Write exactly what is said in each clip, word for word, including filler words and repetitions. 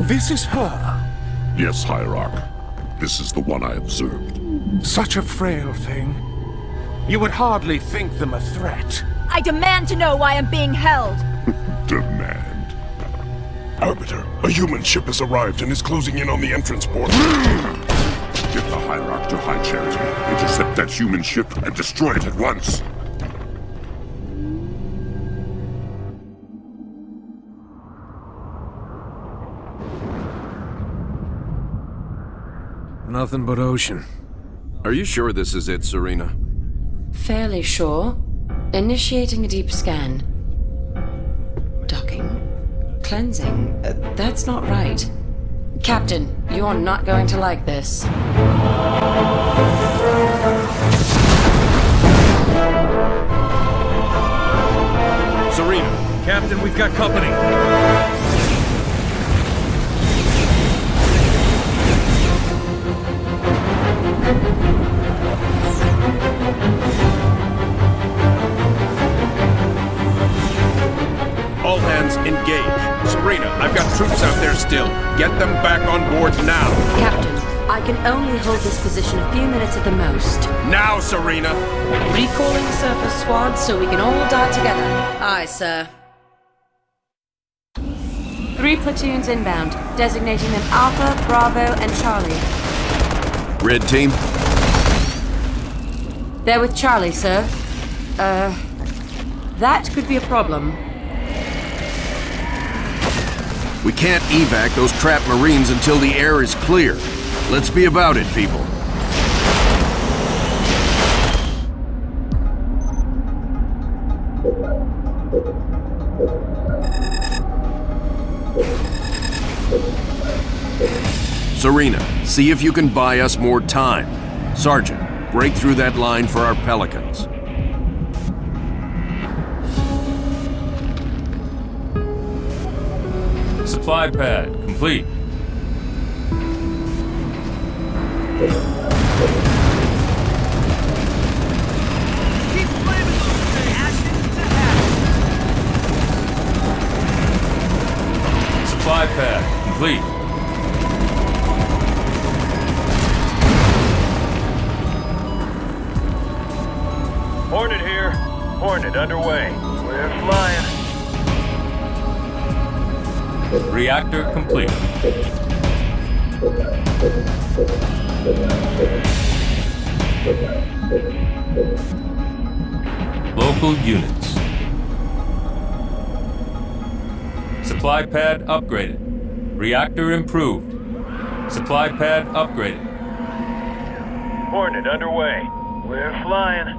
This is her. Yes, Hierarch. This is the one I observed. Such a frail thing. You would hardly think them a threat. I demand to know why I'm being held. Demand. Arbiter, a human ship has arrived and is closing in on the entrance port. Get the Hierarch to High Charity, intercept that human ship, and destroy it at once. Nothing but ocean. Are you sure this is it, Serena? Fairly sure. Initiating a deep scan. Docking. Cleansing. Uh, that's not right. Captain, you're not going to like this. Serena! Captain, we've got company! All hands engage. Serena, I've got troops out there still. Get them back on board now. Captain, I can only hold this position a few minutes at the most. Now, Serena! Recalling surface squads so we can all die together. Aye, sir. Three platoons inbound, designating them Alpha, Bravo, and Charlie. Red team? They're with Charlie, sir. Uh... That could be a problem. We can't evac those trapped Marines until the air is clear. Let's be about it, people. Serena, see if you can buy us more time. Sergeant, break through that line for our Pelicans. Supply pad complete. Keep flaming those ashes to hell. Supply pad complete. Hornet here. Hornet underway. We're flying. Reactor complete. Local units. Supply pad upgraded. Reactor improved. Supply pad upgraded. Hornet underway. We're flying.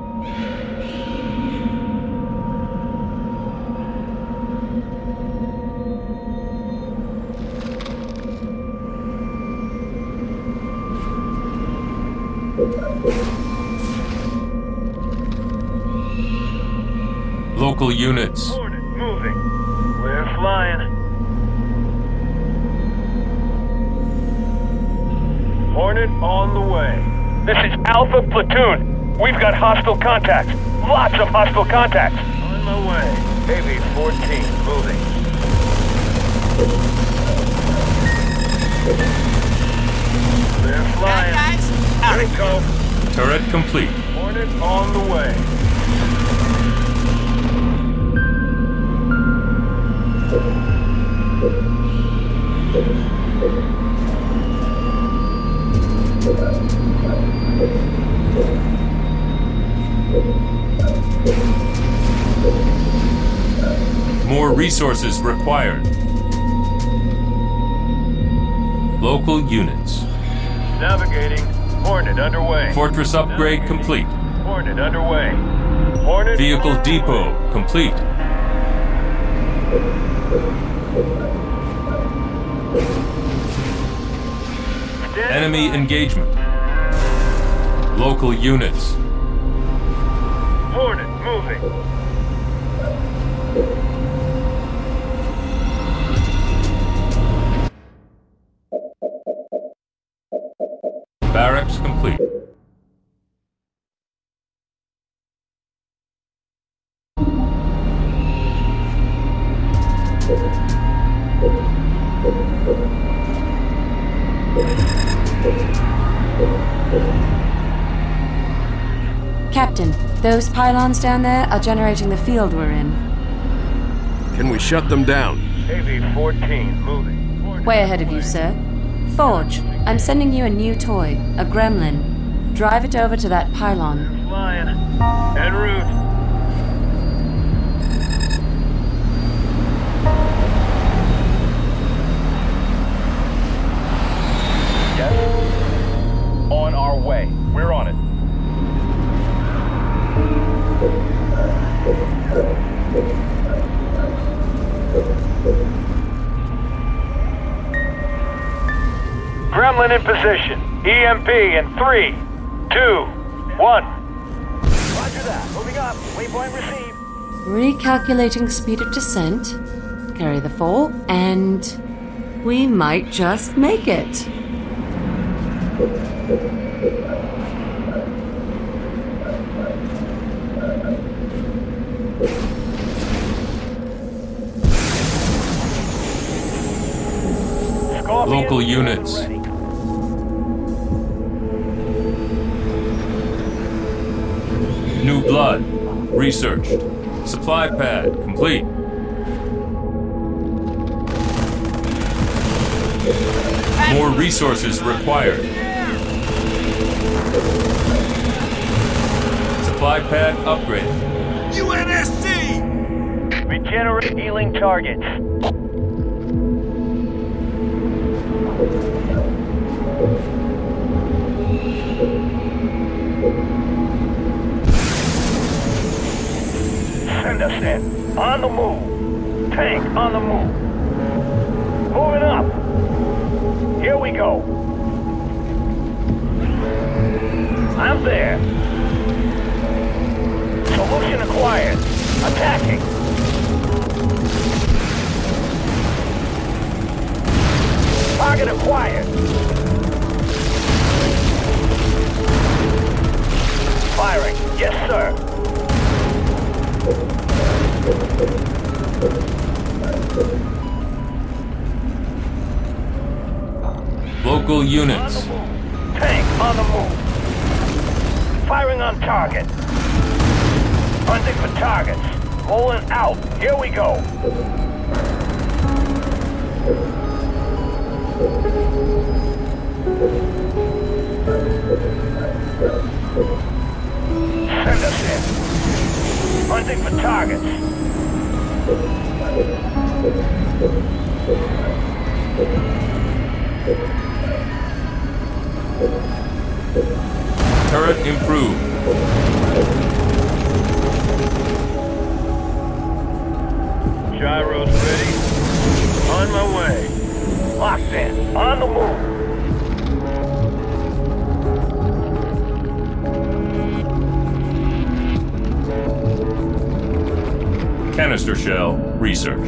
Local units. Hornet moving. We're flying. Hornet on the way. This is Alpha Platoon. We've got hostile contacts. Lots of hostile contacts. On my way. A V fourteen moving. They're flying. Bad guys, out Here of we go. Turret complete. Hornet on the way. More resources required. Local units. Navigating. Hornet underway. Fortress upgrade complete. Hornet underway. Hornet. Vehicle depot complete. Enemy engagement. Local units. Hornet moving. Barracks complete. Captain, those pylons down there are generating the field we're in. Can we shut them down? A V fourteen, moving. Way ahead of you, sir. Forge, I'm sending you a new toy, a gremlin. Drive it over to that pylon. Flying. En route. Yes. On our way. We're on it. Gremlin in position. E M P in three, two, one. Roger that. Moving up. Waypoint received. Recalculating speed of descent. Carry the fall, and we might just make it. Local units. New blood. Researched. Supply pad complete. More resources required. Supply pad upgraded. U N S C! Regenerate healing targets. Send us in. On the move. Tank on the move. Moving up. Here we go. I'm there. Solution acquired. Attacking. Target acquired. Firing. Yes, sir. Local units. On the move. Tank on the move. Firing on target. Hunting for targets. Rolling out. Here we go. Send us in. Hunting for targets. Turret improved. Gyros ready. On my way. Locked in. On the move. Canister shell research.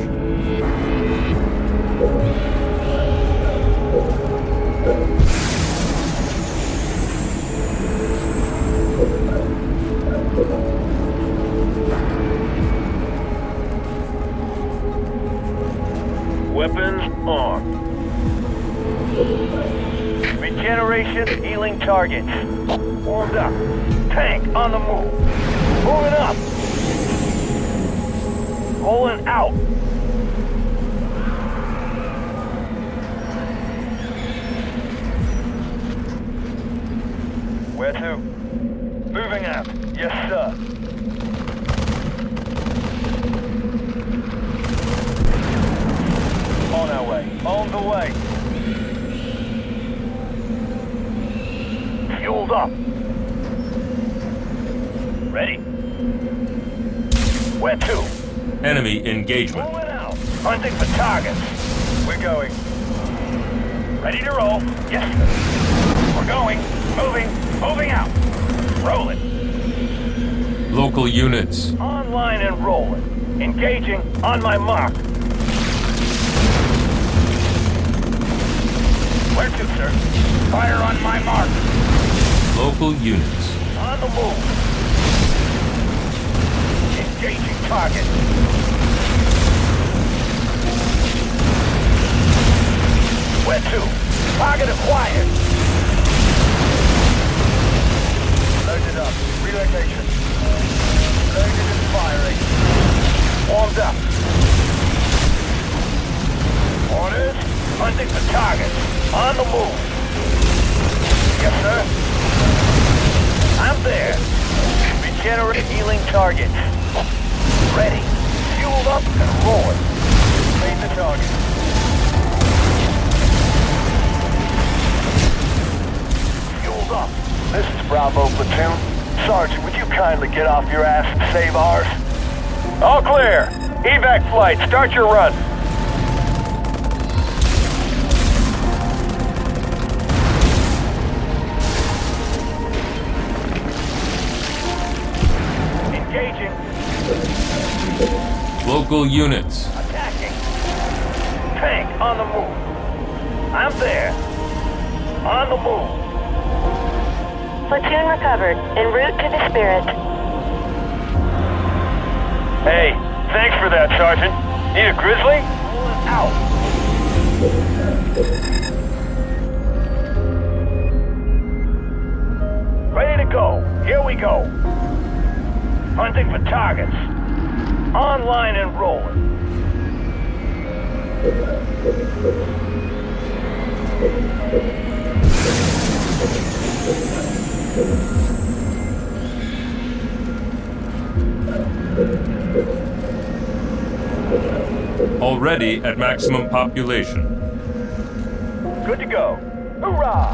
Weapons armed. Regeneration healing targets. Warmed up. Tank on the move. Moving up. Rolling out. Where to? Moving out. Yes, sir. On our way. On the way. Fueled up. Ready? Where to? Enemy engagement. Moving out. Hunting for targets. We're going. Ready to roll. Yes, sir. We're going. Moving. Moving out. Rolling. Local units. Online and rolling. Engaging on my mark. Where to, sir? Fire on my mark. Local units. On the move. Engaging target. Where to? Target acquired. Loaded up. Relocation. Loaded and firing. Warmed up. Orders. Hunting for targets. On the move. Yes, sir. I'm there. Regenerate healing targets. Ready. Fueled up and rolling. Made the target. Fueled up. This is Bravo Platoon. Sergeant, would you kindly get off your ass and save ours? All clear. Evac flight, start your run. Engaging. Local units. Attacking. Tank on the move. I'm there. On the move. Platoon recovered. En route to the Spirit. Hey, thanks for that, Sergeant. Need a grizzly? Out. Ready to go. Here we go. Hunting for targets. Online and rolling. Already at maximum population. Good to go. Hoorah!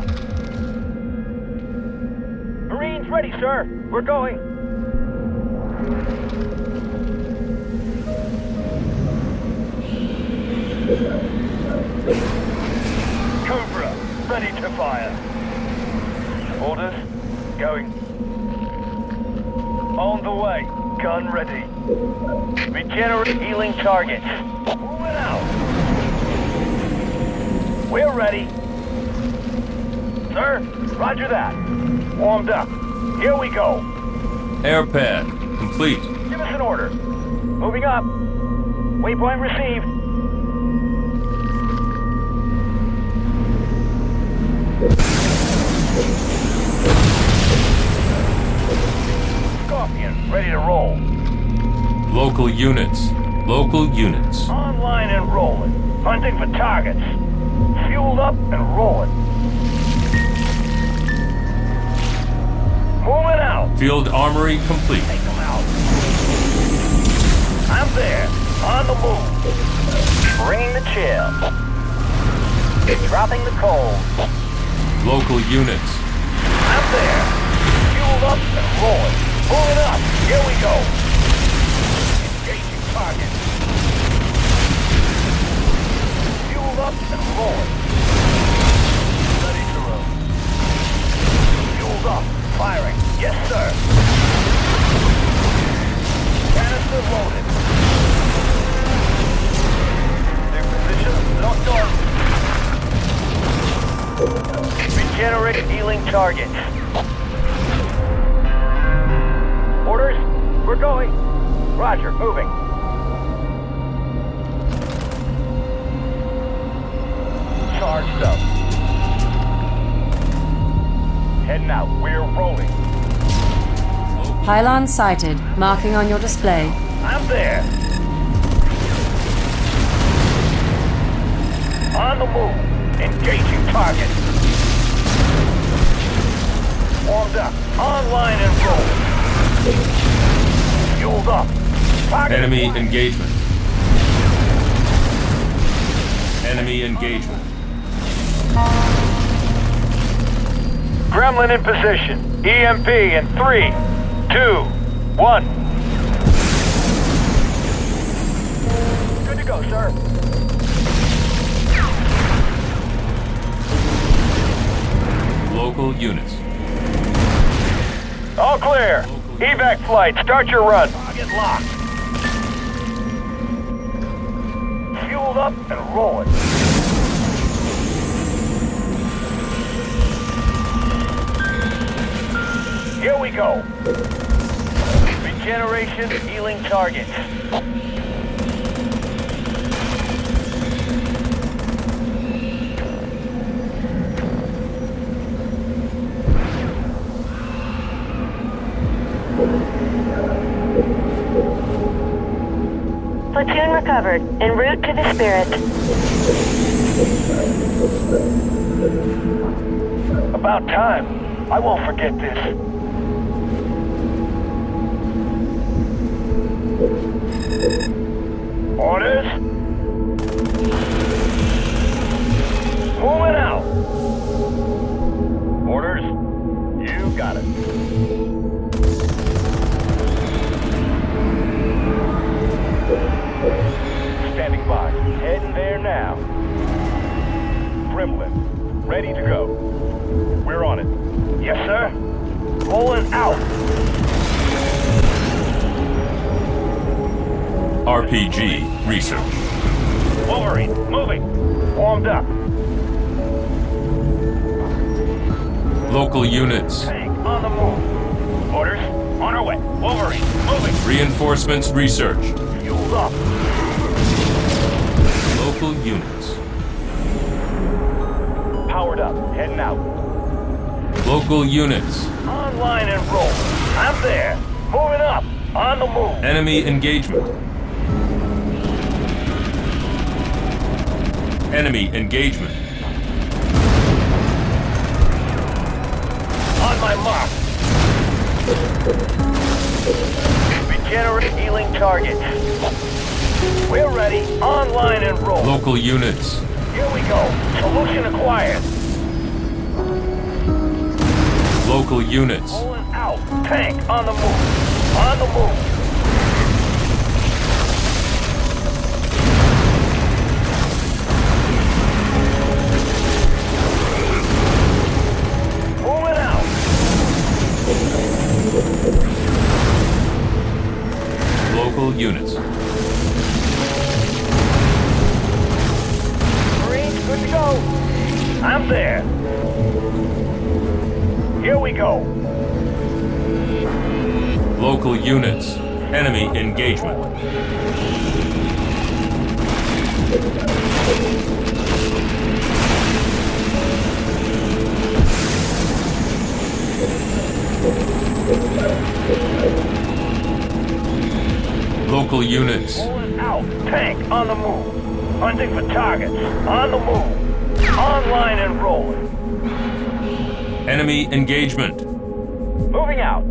Marines ready, sir. We're going. Cobra, ready to fire. Orders, going. On the way, gun ready. Regenerate healing targets. Moving out. We're ready. Sir, roger that. Warmed up. Here we go. Air pad complete. Give us an order. Moving up. Waypoint received. Scorpion, ready to roll. Local units. Local units. Online and rolling. Hunting for targets. Fueled up and rolling. Moving out. Field armory complete. Take them out. I'm there. On the move. Bringing the chill. Dropping the cold. Local units. I'm there. Fueled up and rolling. Moving up. Here we go. Engaging target. Fueled up and rolling. Ready to roll. Fueled up. Firing. Yes, sir. Canister loaded. Their position locked on. Regenerate healing targets. Orders? We're going. Roger, moving. Charged up. Heading out. We're rolling. Pylon sighted. Marking on your display. I'm there. On the move. Engaging target. Warmed up. Online and rolling. Fueled up. Target Enemy acquired. engagement. Enemy engagement. Gremlin in position. E M P in three, two, one. Good to go, sir. Local units. All clear. Evac flight, start your run. Target locked. Fueled up and rolling. Here we go. Regeneration healing targets. recovered. En route to the Spirit. About time. I won't forget this. Orders? Moving out. Orders? You got it. Standing by. Heading there now. Gremlin, ready to go. We're on it. Yes, sir. Pulling out. R P G research. Wolverine, moving. Warmed up. Local units. Tank on the move. Orders, on our way. Wolverine, moving. Reinforcements research. Fueled up. Local units. Powered up. Heading out. Local units. Online and roll. I'm there. Moving up. On the move. Enemy engagement. Enemy engagement. On my mark. Regenerate healing targets. We're ready. Online and roll. Local units. Here we go. Solution acquired. Local units. Pulling out. Tank on the move. On the move. Moving out. Local units. Marines, good to go. I'm there. Here we go. Local units. Enemy engagement. Local units. Pulling out. Tank on the move. Hunting for targets. On the move. Online and rolling. Enemy engagement. Moving out.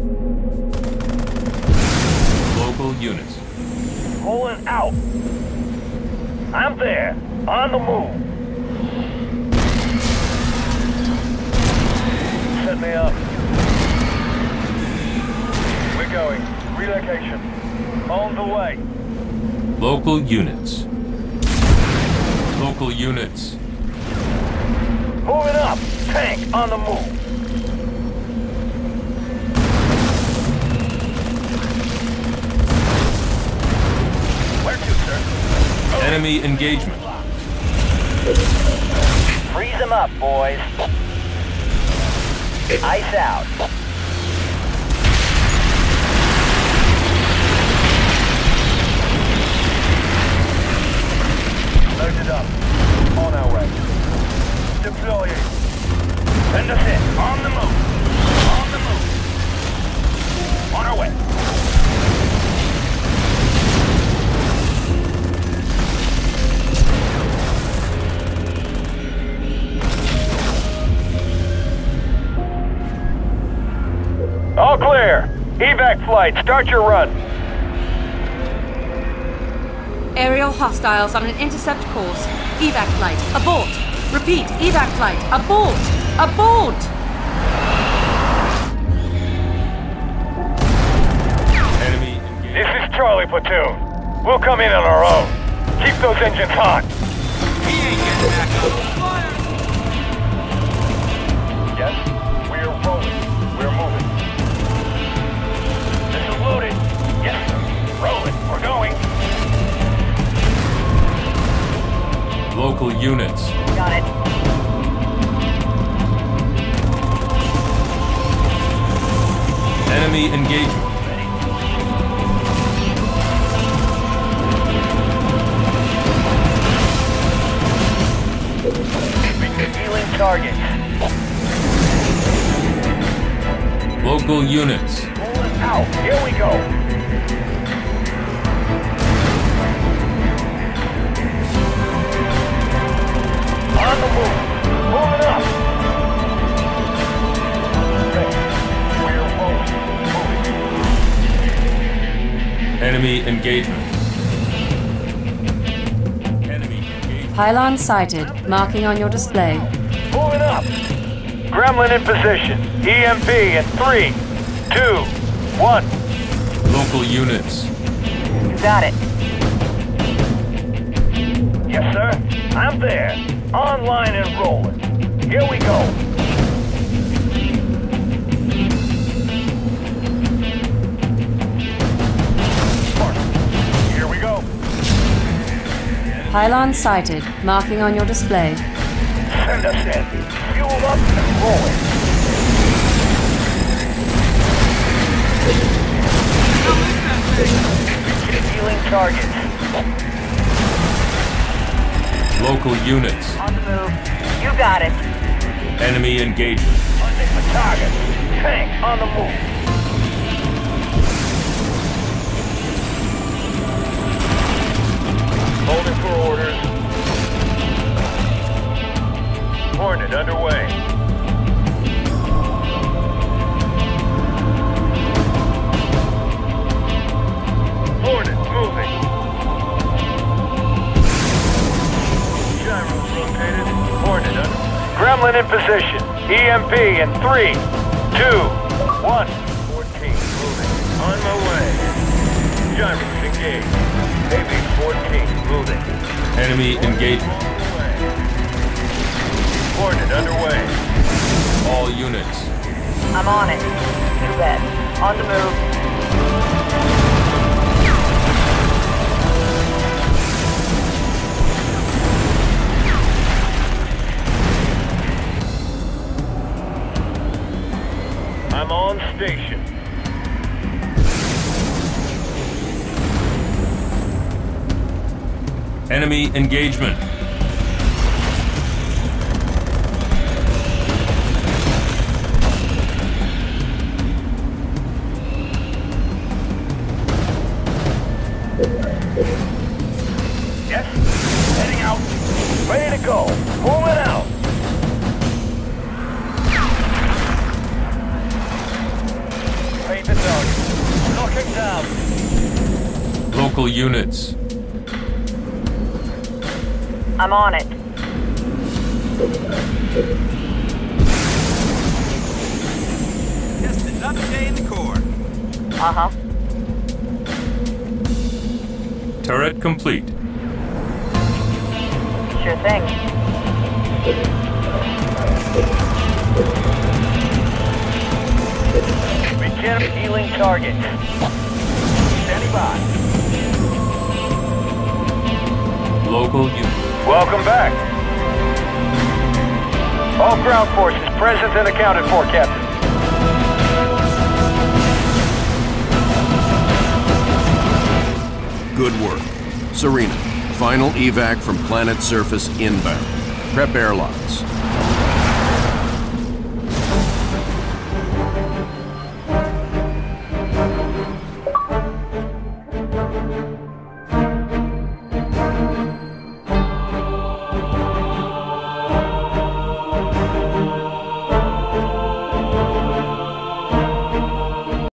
Local units. Pulling out. I'm there. On the move. Set me up. We're going. Relocation. On the way. Local units. Local units. Moving up. Tank on the move. Where to, sir? Enemy engagement. Freeze them up, boys. Ice out. Loaded up. On our way. Deploying. Send us in. On the move. On the move. On our way. All clear. Evac flight, start your run. Aerial hostiles on an intercept course. Evac flight, abort. Repeat, evac flight, abort. Abort! Enemy engagement. This is Charlie Platoon. We'll come in on our own. Keep those engines hot. He ain't getting back up. Fire! Yes, we're rolling. We're moving. This is loaded. Yes, sir. Rolling. We're going. Local units. Got it. Enemy engagement. Healing target. Local units. Pulling out. Here we go. On the move. Moving up. Ready. We're rolling. Moving. Enemy engagement. Enemy engagement. Pylon sighted. Marking on your display. Moving up. Gremlin in position. E M P in three, two, one. Local units. Got it. Yes, sir. I'm there. Online and rolling. Here we go. Here we go. Pylon sighted. Marking on your display. Send us in. Fuel up and rolling. Healing targets. Local units. On the move. You got it. Enemy engagement. Hunting for target. Tank on the move. Holding for orders. Hornet underway. Hornet moving. Gyros rotated. Hornet under. Gremlin in position. E M P in three, two, one. fourteen moving. On my way. Gyros engaged. A V fourteen moving. Enemy engagement. Hornet underway. All units. I'm on it. You bet. On the move. I'm on station. Enemy engagement. Yes? Heading out. Ready to go. Moving out. Paint the target. Knocking down. Local units. I'm on it. Just another day in the Corps. Uh-huh. Turret complete. Sure thing. Begin healing target. Standing by. Local units. Welcome back. All ground forces present and accounted for, Captain. Good work. Serena, final evac from planet surface inbound. Prep airlocks.